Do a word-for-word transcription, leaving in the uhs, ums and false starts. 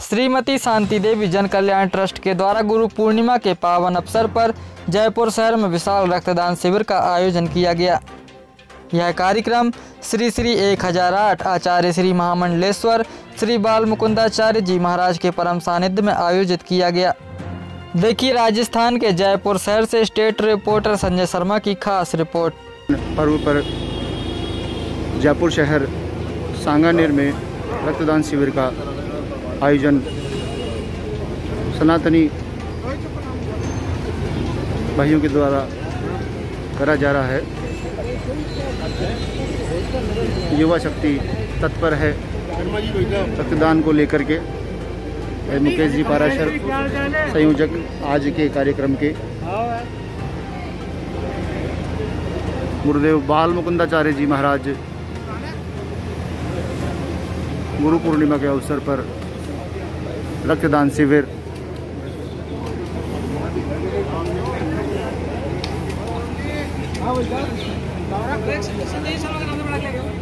श्रीमती शांति देवी जन कल्याण ट्रस्ट के द्वारा गुरु पूर्णिमा के पावन अवसर पर जयपुर शहर में विशाल रक्तदान शिविर का आयोजन किया गया। यह कार्यक्रम श्री श्री एक हजार आठ आचार्य श्री महामंडलेश्वर श्री बाल मुकुंदाचार्य जी महाराज के परम सानिध्य में आयोजित किया गया। देखिए राजस्थान के जयपुर शहर से स्टेट रिपोर्टर संजय शर्मा की खास रिपोर्ट। पर्व पर जयपुर शहर सांगानेर में रक्तदान शिविर का आयोजन सनातनी भाइयों के द्वारा करा जा रहा है। युवा शक्ति तत्पर है रक्तदान को लेकर के। मुकेश जी पाराशर संयोजक आज के कार्यक्रम के, गुरुदेव बाल मुकुंदाचार्य जी महाराज गुरु पूर्णिमा के अवसर पर रक्तदान शिविर हाँ